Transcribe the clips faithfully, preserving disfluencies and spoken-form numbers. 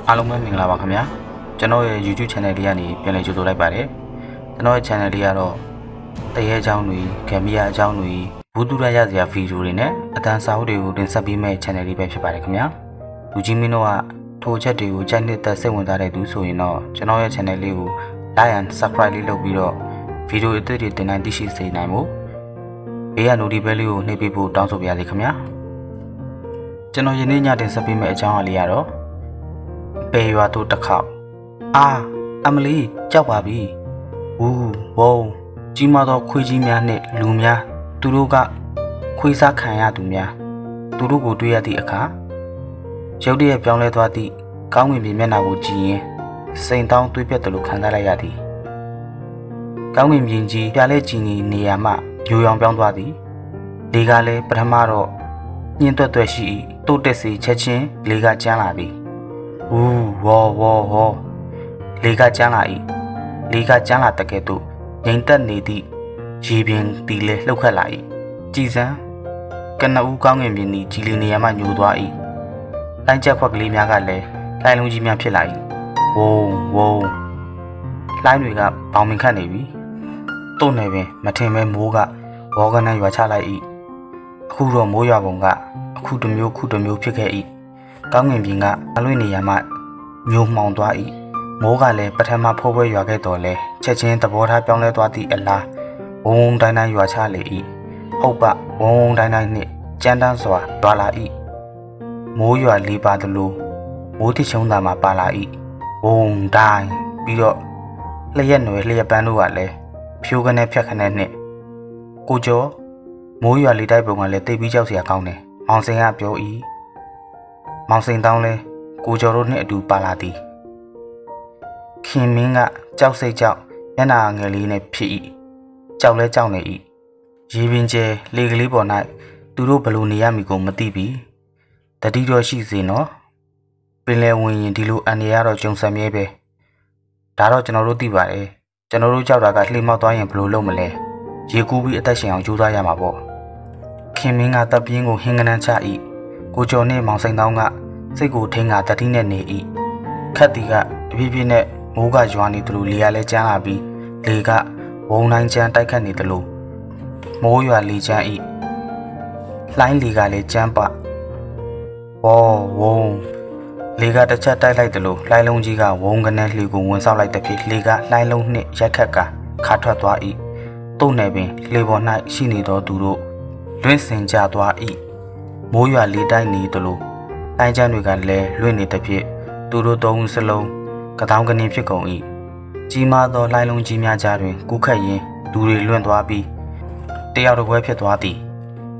အားလုံးပဲမင်္ဂလာပါခင်ဗျာကျွန်တော်ရဲ့ YouTube channel လေးကနေပြန်လည်ကြိုဆိုလိုက်ပါတယ်ကျွန်တော်ရဲ့ channel လေးကတော့တရေအကြောင်းတွေဂမ်ဘီယာအကြောင်းတွေဘူတူရရစရာဗီဒီယိုတွေနဲ့အတန်းစာအုပ်တွေကိုတင်ဆက်ပေးမယ့် channel လေးပဲဖြစ်ပါတယ်ခင်ဗျာလူကြီးမင်းတို့ကထိုအချက်တွေကိုကြိုက်နေတဲ့စိတ်ဝင်စားတဲ့သူဆိုရင်တော့ကျွန်တော်ရဲ့ channel လေးကို like and subscribe လေးလုပ်ပြီးတော့ဗီဒီယိုအသစ်တွေတင်နိုင်သိရှိစေနိုင်ဖို့ဘေးက notification လေးကိုနှိပ်ပေးဖို့တောင်းဆိုပါရစေခင်ဗျာကျွန်တော်ယနေ့ညတင်ဆက်ပေးမယ့်အကြောင်းအရာလေးကတော့ပေရွာတို့တစ်ခေါက်အာအမလီကြောက်ပါပြီဝူဝုံကြီးမားသောခွေးကြီးများနှင့်လူများသူတို့ကခွေးစားခံရသူများသူတို့ကိုတွေ့ရသည့်အခါရုတ်တရက်ပြောင်းလဲသွားသည့်ကောင်းကင်ပြင်မျက်နှာကိုကြည့်ရင်စိန်တောင်းတွေးပြတ်တယ်လို့ခံစားလိုက်ရသည်ကောင်းကင်ပြင်ကြီးပြလဲကြည်နေရာမှယိုရောင်ပြောင်းသွားသည်လေကလည်းပထမတော့ညှင်းတွက်တွက်ရှိတိုးတက်စီချက်ချင်းလေကကျန်းလာပြီဝူဝေါ်ဝေါ်ဝေါ်လေကကျန်းလာ၏လေကကျန်းလာတဲ့ကဲ့သို့ငိမ်သက်နေသည့်ရေပြင်တီလဲလှုပ်ခတ်လာ၏ကြည်စံကနဦးကောင်းငင်ပြင်သည်ကြည်လီနေရာမှညိုသွား၏တိုင်းချက်ခွက်ကလေးများကလည်းလိုင်းလုံးကြီးများဖြစ်လာ၏ဝုံဝုံလိုင်းတွေကဘောင်မင်ခတ်နေပြီတို့နေပင်မထင်ပဲမိုးကဝေါကနန်းရွာချလိုက်၏အခုတော့မိုးရွာပုံကအခုတစ်မျိုးခုတစ်မျိုးဖြစ်ခဲ့၏ကောင်းငင်ပြင်ကအလွင့်နေရာမှညိုမှောင်သွား၏မိုးကလည်းပထမဖိုးပွဲရွာခဲ့တော်လဲချက်ချင်းသဘောထားပြောင်းလဲသွားသည့်အလားဝုံဝုံတိုင်းတိုင်းရွာချလေ၏ဟုတ်ပဝုံဝုံတိုင်းတိုင်းနှင့်ကြမ်းတမ်းစွာရွာလာ၏မိုးရွာလေးပါသလိုမိုးတိချုံသားမှာပါလာ၏ဝုံတိုင်းပြီးတော့လျက်နွယ်လျက်ပန်းတို့ကလည်းဖြိုးကနေဖြတ်ခနဲ့နှင့်ကိုကျော်မိုးရွာလေးတိုက်ပုံကလည်းတိတ်ပြီးကြောက်စရာကောင်းတယ်မောင်စိန်ကပြော၏မောင်စိန်တောင်းလဲကိုကျော်တို့နှင့်အတူပါလာသည်ခင်မင်းကကြောက်စိတ်ကြောက်မျက်နှာငယ်လေးနဲ့ဖြစ်၏ကြောက်လဲကြောက်နေ၏ရေပင်ကျဲလေကလေးပေါ်၌သူတို့ဘလို့နေရမည်ကိုမသိပြီတတိတော်ရှိစေနော်ပင်လယ်ဝင်ရင်ဒီလိုအန်ရရတော့ကြုံစံမြဲပဲဒါတော့ကျွန်တော်တို့သိပါတယ်ကျွန်တော်တို့ကြောက်တာကလှေမောက်သွားရင်ဘလို့လုပ်မလဲရေကူးပြီးအသက်ရှင်အောင်ကြိုးစားရမှာပေါ့ခင်မင်းကတပ်ပြင်းကိုဟင်းကနန်းချ၏ကိုကျော်နှင့်မောင်စိန်တောင်းကစိတ်ကိုထိန်ကတတိနဲ့နေ၏ခက်တီကတပြည့်ပြည့်နဲ့မိုးကရွာနေသလိုလေကလည်းကျန်းလာပြီးလေကဝုံတိုင်းကျန်းတိုက်ခတ်နေသလိုမိုးရွာလေကျန်း၏လှိုင်းလေကလည်းကျန်းပဝေါ်ဝုံလေကတစ်ချက်တိုက်လိုက်သလိုလှိုင်းလုံးကြီးကဝုံကနေလှေကိုဝင်ဆောက်လိုက်တဲ့ဖြစ်လေကလှိုင်းလုံးနှင့်ရိုက်ခတ်ကခါထွက်သွား၏တို့နယ်ပင်လေပေါ်၌ရှိနေသောသူတို့လွင့်စင်ကြသွား၏မိုးရွာလေတိုက်နေသလိုတိုင်းကျန်းတွေကလည်းလွင့်နေတဲ့ဖြစ်သူတို့သုံးဦးစလုံးကတောင်းကနေဖြစ်ကုန်၏ကြီးမားသောလှိုင်းလုံးကြီးများကြားတွင်ကူးခတ်ရင်းလူတွေလွင့်သွားပြီးတယောက်တစ်ပွဲဖြစ်သွားသည်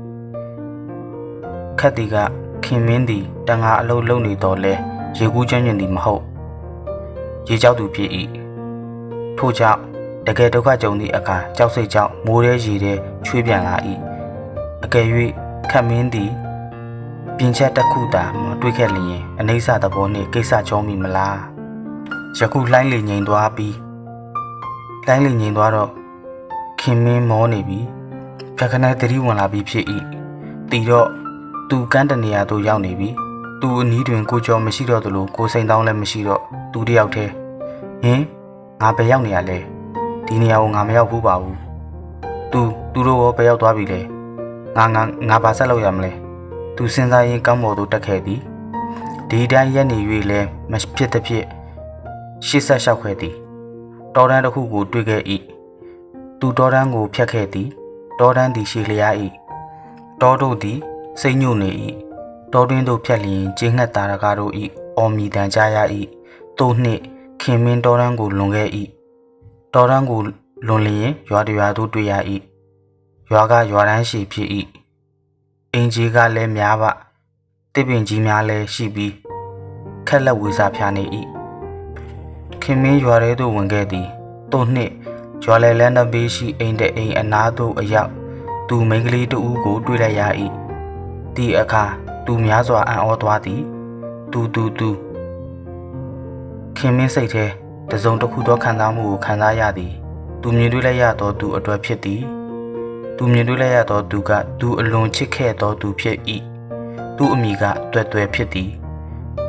ခက်တီကခင်မင်းသည်တန်ငါအလုပ်လုပ်နေတော့လဲရေကူးကျွမ်းကျင်သည်မဟုတ်ရေကြောက်သူဖြစ်၏ထို့ကြောင့်တကယ်ဒုက္ခကြုံသည့်အခါကြောက်စိတ်ကြောင့်မိုးရဲရေထဲချွေးပြန်လာ၏အကယ်၍ခက်မင်းသည်ပြင်ချက်တစ်ခုသာမတွေ့ခဲ့လျင်အနိစ္စသဘောနှင့်ကိစ္စချောမိမလားယခုလှိုင်းလေငိန်သွားပြီးလှိုင်းလေငိန်သွားတော့ခင်မင်းမောနေပြီဖြတ်ခနဲ့တတိဝင်လာပြီးဖြစ်၏တီတော့သူကန်းတနေရာသို့ရောက်နေပြီသူအနီးတွင်ကိုကျော်မရှိတော့သလိုကိုစိန်တောင်းလည်းမရှိတော့သူတယောက်တည်းဟင်ငါဘယ်ရောက်နေရလဲဒီနေရာကိုငါမရောက်ဘူးပါဘူးသူသူတို့ရောဘယ်ရောက်သွားပြီလဲငါငါငါဘာဆက်လုပ်ရမလဲသူစဉ်းစားရင်းကောင်းပေါ်သို့တက်ခဲ့သည်ဒီတိုင်းရက်နေ၍လည်းမဖြစ်သဖြင့်ရှေ့ဆက်လျှောက်ခဲ့သည်တော်တန်းတစ်ခုကိုတွေ့ခဲ့၏သူတော်တန်းကိုဖြတ်ခဲ့သည်တော်တန်းသည်ရှည်လျား၏တော်တို့သည်စိတ်ညှို့နေ၏တော်တွင်သို့ဖြတ်လျင်ကျင်းငှက်တာရကားတို့၏အော်မီတန်ကြားရ၏တို့နှင့်ခင်မင်းတော်တန်းကိုလွန်ခဲ့၏တော်တန်းကိုလွန်လျင်ရွာတရွာသို့တွေ့ရ၏ရွာကရွာတန်းရှိဖြစ်၏အင်ကြီးကလည်းများပါတစ်ပင်ကြီးများလည်းရှိပြီးခက်လက်ဝေစာဖျားနေ၏ခင်မင်းရွာထဲသို့ဝင်ခဲ့သည်တို့နှင့်ရွာလဲလန်းတပေးရှိအိမ်တဲ့အိမ်အနားသို့အရောက်သူမိန်းကလေးတဦးကိုတွေ့လိုက်ရ၏ဒီအခါသူများစွာအံ့ဩသွားသည်သူသူသူခင်မင်းစိတ်ထဲတစုံတစ်ခုသောခံစားမှုကိုခံစားရသည်သူမြင်တွေ့လိုက်ရသောသူအတွက်ဖြစ်သည်သူမြင်တွေ့လိုက်ရသောသူကသူအလွန်ချစ်ခဲ့သောသူဖြစ်၏သူအမိကတွယ်တွယ်ဖြစ်သည်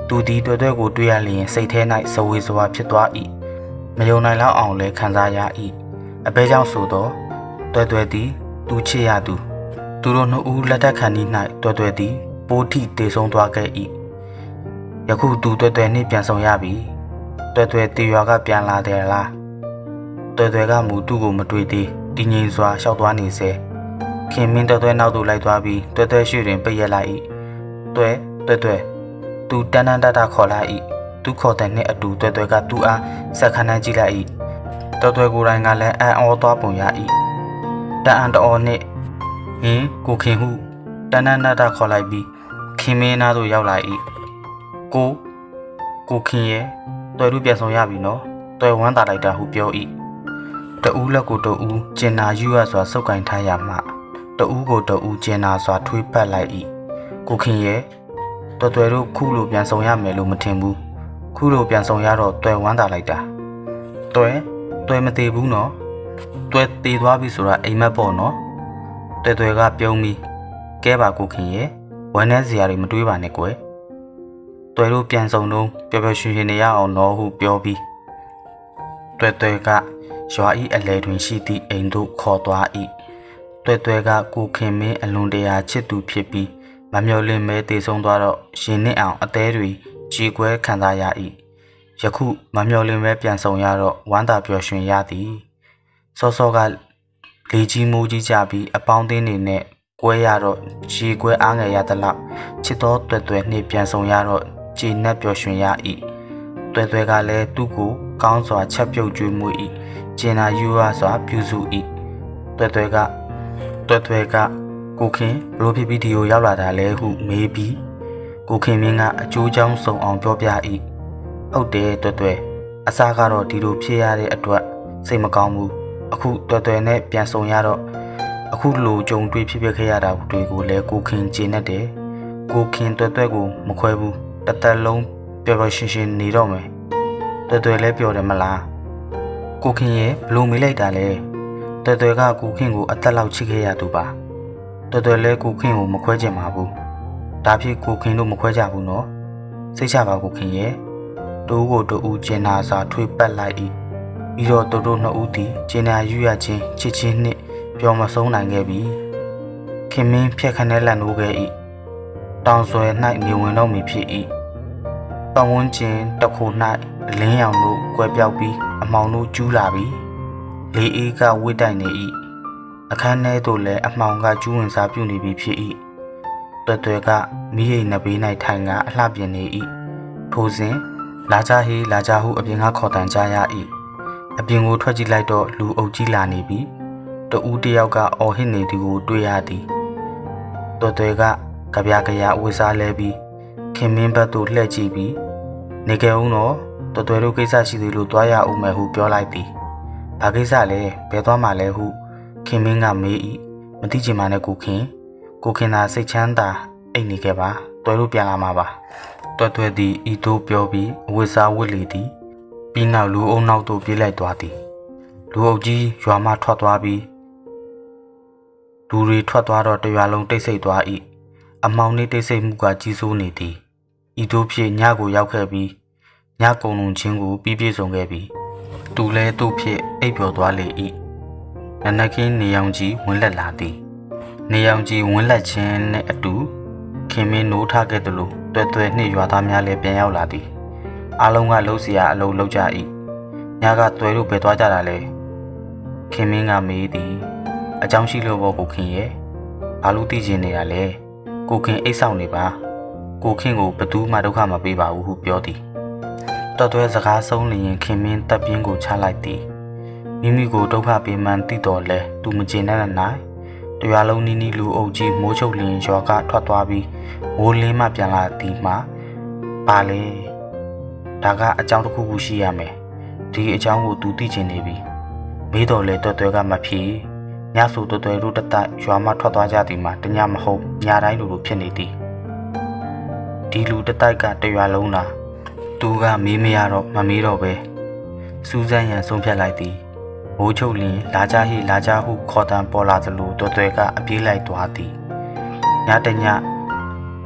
သူဒီတွဲတွဲကိုတွေ့ရလျင်စိတ်ထဲ၌စဝေစွာဖြစ်သွား၏မယုံနိုင်လောက်အောင်လည်းခံစားရ၏အဘဲကြောင့်ဆိုသောတွဲတွဲသည်သူချစ်ရသူသူတို့နှစ်ဦးလက်ထပ်ခံဤ၌တွဲတွဲသည်ပိုးထိတေဆုံးသွားခဲ့၏ယခုသူတွဲတွဲနှင့်ပြန်ဆောင်ရပြီတွဲတွဲတေရွာကပြန်လာတယ်လားတွဲတွဲကမူသူ့ကိုမတွေ့သေးတည်ငြိမ်စွာရှောက်သွားနေစေခင်မင်းတွဲတွဲနောက်သို့လိုက်သွားပြီးတွဲတွဲရှိတွင်ပိတ်ရက်လိုက်၏တွဲတွဲတွဲသူတန်းတန်းတတခေါ်လာ၏သူခေါ်တဲ့နှင့်အတူတွဲတွဲကသူ့အားဆက်ခန်းနှန်းကြည့်လိုက်၏တွဲတွဲကိုယ်တိုင်ကလည်းအံ့ဩသွားပုံရ၏တအံ့တော်နှင့်ဟင်ကိုခင်ဟုတန်းတန်းတတခေါ်လိုက်ပြီးခင်မင်းနားသို့ရောက်လာ၏ကိုကိုခင်ရဲ့တွဲလူပြန်ဆောင်ရပြီနော်တွဲဝမ်းသာလိုက်တာဟုပြော၏တဦးလက်ကိုတဦးကျင်နာယူရစွာစုပ်ကင်ထားရမှတဦးကိုတဦးကျင်နာစွာထွေးပတ်လိုက်၏ကိုခင်ရဲ့တွဲတွဲတို့ခုလိုပြန်ဆောင်ရမယ်လို့မထင်ဘူးခုလိုပြန်ဆောင်ရတော့တွဲဝမ်းသာလိုက်တာတွဲတွဲမသေးဘူးနော်တွဲသေးသွားပြီဆိုတာအိမ်မက်ပေါ့နော်တွဲတွဲကပြုံးပြီးကဲပါကိုခင်ရဲ့ဝမ်းနဲ့စရာတွေမတွေးပါနဲ့ကွယ်တွဲတို့ပြန်ဆောင်တော့ပျော်ပျော်ရွှင်ရွှင်နေရအောင်နော်ဟုပြောပြီးတွဲတွဲကရွာဤအလဲတွင်ရှိသည့်အိမ်သို့ခေါ်သွား၏တွဲတွဲကကိုခင်မင်းအလွန်တရာချစ်သူဖြစ်ပြီးမမျော်လင့်မဲတည်ဆုံးသွားတော့ရှင်နှစ်အောင်အသေးတွေကြီးကွဲခံစားရ၏ယခုမမျော်လင့်မဲပြန်ဆောင်ရတော့ဝမ်းသာပျော်ရွှင်ရသည်စောစောကလေကြီးမိုးကြီးကြပြီးအပေါင်းအသင်းတွေနဲ့ကွဲရတော့ကြီးကွဲအားငယ်ရသလောက်ချစ်တော်တွဲတွဲနှင့်ပြန်ဆောင်ရတော့ကြည်နက်ပျော်ရွှင်ရ၏တွဲတွဲကလည်းသူ့ကိုကောင်းစွာချက်ပြုတ်ကျွေးမွေး၏ကျင်နာယူရစွာပြုစု၏တွဲတွဲကတွဲတွဲကကိုခင်ဘလို့ဖြစ်ပြီးဒီကိုရောက်လာတာလဲဟုမေးပြီးကိုခင်မင်းကအကျိုးကြောင်းစုံအောင်ပြောပြ၏ဟုတ်တယ်တွဲတွဲအစားကတော့ဒီလိုဖြစ်ရတဲ့အတွက်စိတ်မကောင်းဘူးအခုတွဲတွဲနဲ့ပြန်ဆောင်ရတော့အခုလိုကြုံတွေ့ဖြစ်ဖြစ်ခဲ့ရတာတွေကိုလည်းကိုခင်ကျေနပ်တယ်ကိုခင်တွဲတွဲကိုမခွဲဘူးတသက်လုံးပျော်ပျော်ရွှင်ရွှင်နေတော့မယ်တွဲတွဲလည်းပျော်တယ်မလားကိုခင်ရဲ့ဘလို့မေးလိုက်တာလဲတွဲတွဲကကိုခင်ကိုအသက်လောက်ချစ်ခဲ့ရသူပါတွဲတွဲလည်းကိုခင်ကိုမခွဲချင်ပါဘူးဒါဖြစ်ကိုခင်တို့မခွဲကြဘူးနော်စိတ်ချပါကိုခင်ရဲ့တူကိုတူဦးကျင်နာစာထွေးပတ်လိုက်၏ပြီးတော့သူတို့နှစ်ဦးသည်ကျင်နာယူရခြင်းချစ်ချင်းနှင့်ပျော်မဆုံးနိုင်ခဲ့ပြီခင်မင်းဖြက်ခနဲလန်နိုးခဲ့၏တောင်ဆွဲ၌နေဝင်တော့မည်ဖြစ်၏ပတ်ဝန်းကျင်တစ်ခု၌အလင်းရောင်တို့ကွဲပြောက်ပြီးအမောင်တို့ကျူးလာပြီလေအေးကဝိတိုင်နေ၏အခန်းထဲသို့လည်းအမှောင်ကကျူးဝင်စားပြုနေပြီဖြစ်၏တွဲတွဲကမိရိပ်နှပေး၌ထိုင်ကအလှပြင်နေ၏ထိုစဉ်လာကြဟေးလာကြဟုအပြင်ကခေါ်တန်ကြရ၏အပြင်ကိုထွက်ကြည့်လိုက်တော့လူအုပ်ကြီးလာနေပြီတဦးတယောက်ကအော်ဟစ်နေသူကိုတွေ့ရသည်တွဲတွဲကကြပြကြရဝေစားလဲပြီးခင်မင်းဘက်သို့လှည့်ကြည့်ပြီးနေကြဦးတော့တွဲတွဲတို့ကိစ္စရှိသေးလို့တွားရအောင်မယ်ဟုပြောလိုက်သည်ဘာကိစ္စလဲဘယ်သွားမှလဲဟုခင်မင်းကမေး၏မသိချင်ပါနဲ့ကိုခင်ကိုခင်သာစိတ်ချမ်းသာအိတ်နေခဲ့ပါတွဲလို့ပြန်လာမှာပါတွဲတွဲသည်ဤသို့ပြောပြီးအဝတ်စားဝတ်လေသည်ပြီးနောက်လူအုံနောက်သို့ပြေးလိုက်သွားသည်လူအုပ်ကြီးရွာမှထွက်သွားပြီးလူတွေထွက်သွားတော့တရွာလုံးတိတ်ဆိတ်သွား၏အမောင်နှင့်တိတ်ဆိတ်မှုကကြီးစိုးနေသည်ဤသို့ဖြစ်ညကိုရောက်ခဲ့ပြီးညကုံလုံးချင်းကိုပြီးပြည့်စုံခဲ့ပြီးသူလဲသူ့ဖြစ်အိပ်ပျော်သွားလေ၏နနခင်းနေရောင်ကြီးဝင်လက်လာသည်နေရောင်ကြီးဝင်လက်ခြင်းနှင့်အတူခင်မင်းနိုးထခဲ့သလိုတွဲတွဲနှင့်ရွာသားများလည်းပြန်ရောက်လာသည်အားလုံးကလှုပ်เสียအလုပ်လုပ်ကြ၏ညကတွဲလို့ပဲသွားကြတာလေခင်မင်းကမေးသည်အကြောင်းရှိလို့ဘောကိုခင်ရဲ့ဘာလို့သိချင်နေတာလဲကိုခင်အိတ်ဆောင်နေပါကိုခင်ကိုဘသူမှဒုက္ခမပေးပါဘူးဟုပြောသည်တော်တွဲစကားဆုံးလျင်ခင်မင်းတပ်ပြင်းကိုချလိုက်သည်မိမိကိုဒုက္ခပေးမှန်းသိတော်လဲသူမကျေနပ်နိုင်တရွာလုံးနီးနီးလူအုပ်ကြီးမိုးချုပ်လျင်ရွာကထွက်သွားပြီးမိုးလင်းမှပြန်လာသည်မှာပါလေဒါကအကြောင်းတစ်ခုခုရှိရမယ်ဒီအကြောင်းကိုသူသိချင်နေပြီမေးတော်လဲတော်တွဲကမဖြေညဆိုတော်တွဲတို့တတရွာမှထွက်သွားကြသည်မှာတညမဟုတ်ညတိုင်းလိုလိုဖြစ်နေသည်ဒီလူတတိုက်ကတရွာလုံးလားသူကမေးမရတော့မမေးတော့ပဲစူးစမ်းရန်ဆုံးဖြတ်လိုက်သည်မိုးချုပ်လျင်လာကြဟိလာကြဟုခေါ်တန်ပေါ်လာသလိုတော်တွဲကအပြေးလိုက်သွားသည်ညတည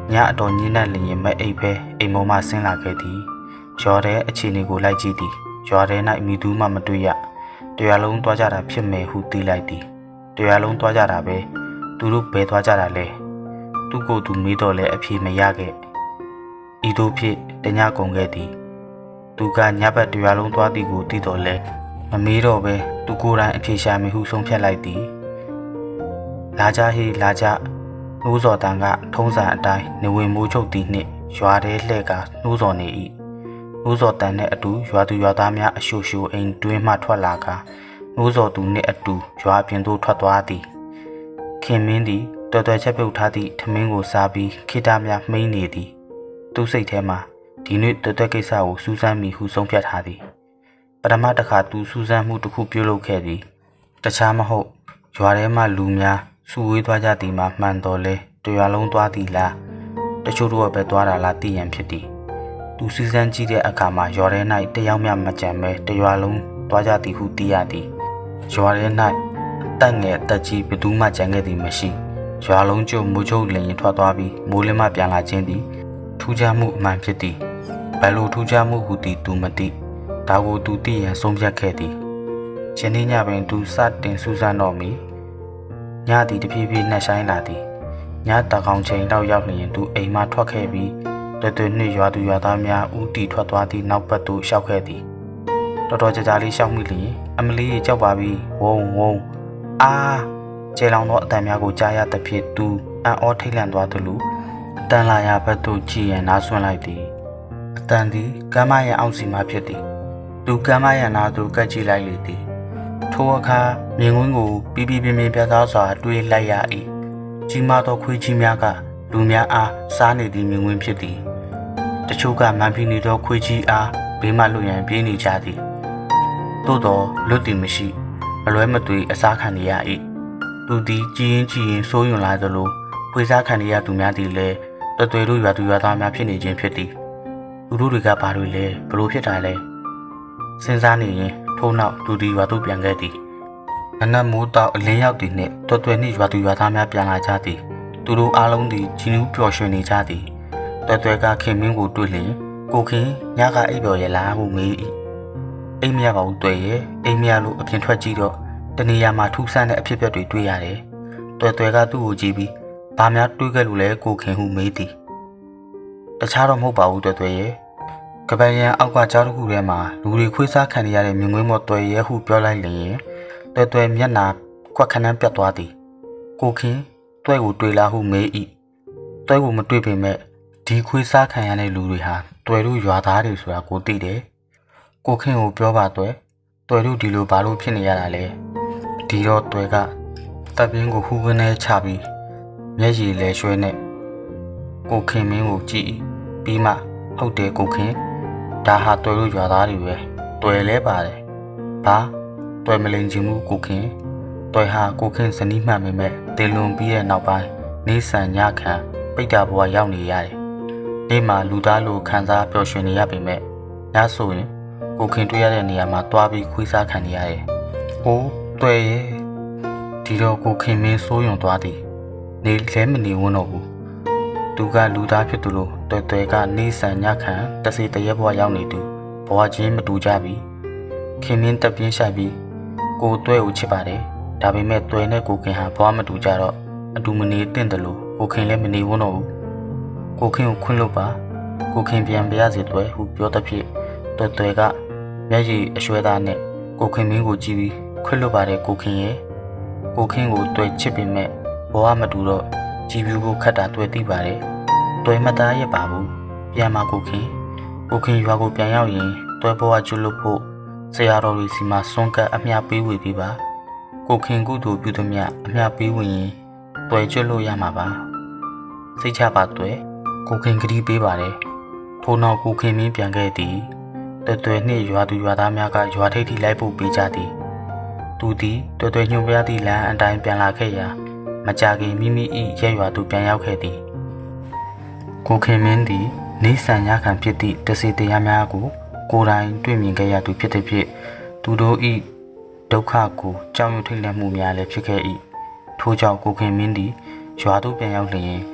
ညအတော်ညင်းတဲ့လျင်မဲ့အိပ်ပဲအိမ်မောမှဆင်းလာခဲ့သည်ရွာထဲအခြေအနေကိုလိုက်ကြည့်သည်ရွာထဲ၌မိသူမှမတွေ့ရတရားလုံးသွားကြတာဖြစ်မယ်ဟုသိလိုက်သည်တရားလုံးသွားကြတာပဲသူတို့ဘယ်သွားကြတာလဲသူကိုယ်သူမေးတော့လဲအဖြေမရခဲ့ဤသို့ဖြစ်တညကုန်ခဲ့သည်သူကညဘက်တရားလုံးသွားသည်ကိုသိတော့လဲမမေးတော့ပဲသူကိုယ်တိုင်အဖြေရှာမိဟုဆုံးဖြတ်လိုက်သည်လာကြဟေးလာကြနှိုးစော်တန်ကထုံးစံအတိုင်းနေဝင်မိုးချုပ်သည်နှင့်ရွာထဲလှဲ့ကနှိုးစော်နေ၏နှိုးစော်တန်နှင့်အတူရွာသူရွာသားများအရှို့ရှို့အိမ်တွင်းမှထွက်လာကနှိုးစော်သူနှင့်အတူရွာပြင်သို့ထွက်သွားသည်ခင်မင်းသည်တော်တော်ချက်ပြုတ်ထားသည့်ထမင်းကိုစားပြီးခိတများမှိန်းနေသည်သူ့စိတ်ထဲမှာဒီနေ့တော်တော်ကိစ္စကိုစူးစမ်းမိဟုဆုံးဖြတ်ထားသည်ပထမတစ်ခါသူစူးစမ်းမှုတစ်ခုပြုလုပ်ခဲ့သည်တခြားမဟုတ်ရွာထဲမှလူများစုဝေးသွားကြသည်မှာမှန်တော်လဲတရွာလုံးသွားသည်လားတချို့တော့ပဲသွားတာလားသိရန်ဖြစ်သည်သူစူးစမ်းကြည့်တဲ့အခါမှာရွာထဲ၌တယောက်မျှမကြံပဲတရွာလုံးသွားကြသည်ဟုသိရသည်ရွာထဲ၌တက်ငယ်တက်ကြီးဘယ်သူမှကြံခဲ့သည်မရှိရွာလုံးကျုပ်မိုးချုပ်လျင်ထွက်သွားပြီးမိုးလင်းမှပြန်လာခြင်းသည်ထူးခြားမှုအမှန်ဖြစ်သည်ဘယ်လိုထူးခြားမှုဟုသည်သူမသိဒါကိုသူသိရန်ဆုံးဖြတ်ခဲ့သည်ရှင်နေ့ညပင်သူစတင်စူးစမ်းတော်မူညသည်တဖြည်းဖြည်းနှက်ဆိုင်လာသည်ညတကောင်ချိန်တော့ရောက်လျင်သူအိမ်မှထွက်ခဲ့ပြီးတွေ့တွေ့နှင့်ရွာသူရွာသားများဦးတီထွက်သွားသည့်နောက်ဘက်သို့ရှောက်ခဲ့သည်တော်တော်ကြာကြာလေးရှောက်မိလျင်အမလီကြောက်ပါပြီဝုံဝုံအာကျေလောင်သောအတန်များကိုကြားရသဖြင့်သူအံ့ဩထိတ်လန့်သွားသလိုအတန်လာရာဘက်သို့ကြည့်ရန်နားဆွင့်လိုက်သည်အတန်သည်ကမ်းမရန်အောက်စီမှဖြစ်သည်သူကမ်းမရန်နာသို့ကပ်ကြည့်လိုက်လေသည်ထိုအခါမြင်ကွင်းကိုပြပြပြင်းပြင်းပြသစွာတွေးလိုက်ရ၏ကြီးမားသောခွေးကြီးများကလူများအားစားနေသည့်မြင်ကွင်းဖြစ်သည်တချို့ကမှန်ပြီးနေသောခွေးကြီးအားဘေးမှလွတ်ရန်ပြေးနေကြသည်သို့တော်လွတ်သည်မရှိအလွဲမသွေအစားခံနေရ၏သူသည်ကြည်ရင်ကြည်ရင်စိုးရွံလာသလိုဖွေစားခံရသူများသည်လည်းတသွေတို့ရွာသူရွာသားများဖြစ်နေခြင်းဖြစ်သည်သူတို့တွေကဘာတွေလဲဘလို့ဖြစ်တာလဲစဉ်းစားနေရင်ထို့နောက်သူသည်ရွာသို့ပြန်ခဲ့သည်အနက်မိုးတောက်အလင်းရောက်သည်နှင့်တော်တွယ်နှင့်ရွာသူရွာသားများပြန်လာကြသည်သူတို့အားလုံးသည်ကြီးနူးပျော်ရွှင်နေကြသည်တော်တွယ်ကခင်မင်းကိုတွေ့လျင်ကိုခင်ညကအိပ်ပျော်ရလားဟုမေး၏အိမ်မရပါဘူးတွေ့ရဲ့အိမ်မရလို့အပြင်ထွက်ကြည့်တော့တနေရာမှာထူးဆန်းတဲ့အဖြစ်အပျက်တွေတွေ့ရတယ်တော်တွယ်ကသူ့ကိုကြည့်ပြီးဘာများတွေးခဲ့လို့လဲကိုခင်ဟုမေးသည်တခြားတော့မဟုတ်ပါဘူးတော်တွယ်ရဲ့ကပန်းရန်အောက်ကကြားတစ်ခုထဲမှာလူတွေခွေးစားခံရတဲ့မြင်ကွင်းမော်တွယ်ရဲဟုပြောလိုက်လျင်တွယ်တွယ်မျက်နာကွက်ခဏန်းပြတ်သွားသည်ကိုခင်တွဲကိုတွေ့လာဟုမေး၏တွဲကိုမတွေ့ပေမဲ့ဒီခွေးစားခံရတဲ့လူတွေဟာတွယ်တို့ရွာသားတွေဆိုတာကိုသိတယ်ကိုခင်ကိုပြောပါတွယ်တွယ်တို့ဒီလိုဘာလို့ဖြစ်နေရတာလဲဒီတော့တွယ်ကတပ်ပြင်းကိုဟူးကနေချပြီးမျက်ရည်လဲရွှဲနဲ့ကိုခင်မင်းကိုကြည့်ပြီးမှဟုတ်တယ်ကိုခင်ဒါဟာတွယ်တို့ရွာသားတွေပဲတွယ်လဲပါတယ်ဘာတွယ်မလိန်ချင်မှုကိုခင်တွယ်ဟာကိုခင်ဇနီးမှန်ပေမဲ့တင်လွန်ပြီးတဲ့နောက်ပိုင်းနေဆန်ညခံပိတ်တာဘဝရောက်နေရတယ်နေ့မှာလူသားလိုခံစားပျော်ရွှင်နေရပေမဲ့ညဆိုရင်ကိုခင်တွေ့ရတဲ့နေရာမှာတွားပြီးခွေးစားခံနေရတယ်။အိုးတွယ်ရဲ့ဒီတော့ကိုခင်မင်းစိုးရုံသွားသည်နေလဲမနေဝန်းတော့ဘူးသူကလူသားဖြစ်သူလို့တွယ်တွယ်ကနေဆန်ညခံတစီတရက်ဘဝရောက်နေသူဘဝချင်းမတူကြပြီခင်မင်းတက်ပြင်းဆိုင်ပြီးကိုတွဲကိုချစ်ပါတယ်ဒါပေမဲ့တွယ်နဲ့ကိုခင်ဟာဘဝမတူကြတော့အတူမနေတင့်တယ်လို့ကိုခင်လည်းမနေဝန်းတော့ဘူးကိုခင်ကိုခွင့်လို့ပါကိုခင်ပြန်ပြရစီတွယ်ဟုပြောတဲ့ဖြစ်တွယ်တွယ်ကမျက်ရည်အရွှဲသားနဲ့ကိုခင်မင်းကိုကြည့်ပြီးခွင့်လို့ပါတယ်ကိုခင်ရဲ့ကိုခင်ကိုတွယ်ချစ်ပေမဲ့ဘဝမတူတော့ကြည်ပြူကိုခတ်တာတွေ့သိပါတယ်တွယ်မသားရဲ့ပါဘူးပြန်มาကိုခင်ကိုခင်ရွာကိုပြန်ရောက်ရင်တွယ်ဘဝကျွလို့ဖို့ဆရာတော်ကြီးစီမှာစွန့်ကပ်အမြပေးဝေပေးပါကိုခင်ကုသိုလ်ပြုသည်မြအမြပေးဝင်ရင်တွယ်ကျွလို့ရမှာပါစိတ်ချပါတွယ်ကိုခင်ကတိပေးပါတယ်ထို့နောက်ကိုခင်မင်းပြန်ခဲ့သည်တွယ်တွယ်နှင့်ရွာသူရွာသားများကရွာထိပ်ထိလိုက်ဖို့ပေးကြသည်သူသည်တွယ်တွယ်ညွှန်ပြသည့်လမ်းအတိုင်းပြန်လာခဲ့ရာမကြခင်မိမိ၏ရဲရွာသို့ပြန်ရောက်ခဲ့သည်ကိုခင်မင်းသည်နေဆန်ရခံဖြစ်သည့်တစီတရားများကိုကိုယ်တိုင်တွေ့မြင်ခဲ့ရသူဖြစ်သည်ဖြင့်သူတို့၏ဒုက္ခကိုကြောက်ရွံ့ထိတ်လန့်မှုများလည်းဖြစ်ခဲ့၏ထို့ကြောင့်ကိုခင်မင်းသည်ရွာသို့ပြန်ရောက်လျင်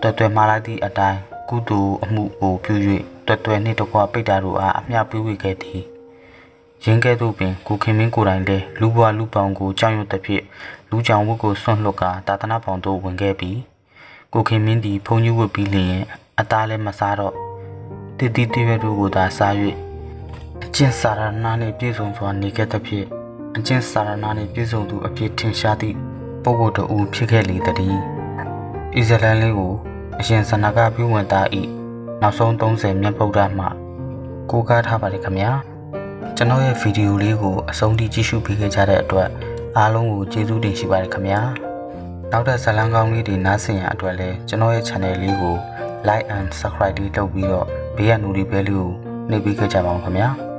တွယ်တွယ်မှားလိုက်သည့်အတိုင်းကုသိုလ်အမှုကိုပြု၍တွယ်တွယ်နှင့်တကွပိတ္တာတို့အားအမျှပြုဝေခဲ့သည်ရင်းကဲ့သို့ပင်ကိုခင်မင်းကိုယ်တိုင်လည်းလူဘွားလူပောင်ကိုကြောက်ရွံ့သဖြင့်လူကြောင်ဝတ်ကိုဆွန့်လွတ်ကာတာသနာပေါင်သို့ဝင်ခဲ့ပြီးကိုခင်မင်းသည်ဖုန်ကြီးဝတ်ပြီးလျင်အသားလည်းမစားတော့တည်တည်တရွတို့ကိုသာစား၍အကျင့်စာရဏနှင့်ပြည့်စုံစွာနေခဲ့သဖြင့်အကျင့်စာရဏနှင့်ပြည့်စုံသူအဖြစ်ထင်ရှားသည့်ပုဂ္ဂိုလ်တစ်ဦးဖြစ်ခဲ့လေသည်။ဣဇလန်လေးကိုအရှင်ဇနကပြုဝင်သား၏နောက်ဆုံးသုံးဆယ်မြတ်ဗုဒ္ဓမှကိုးကားထားပါတယ်ခင်ဗျာ။ကျွန်တော်ရဲ့ဗီဒီယိုလေးကိုအဆုံးထိကြည့်ရှုပေးခဲ့ကြတဲ့အတွက်အားလုံးကိုကျေးဇူးတင်ရှိပါတယ်ခင်ဗျာ။နောက်ထပ်ဇာတ်လမ်းကောင်းလေးတွေနားဆင်ရအတွက်လည်းကျွန်တော်ရဲ့ channel လေးကို like and subscribe လေးလုပ်ပြီးတော့ဘေးက notification လေးကိုနှိပ်ပေးခဲ့ကြပါဦးခင်ဗျာ။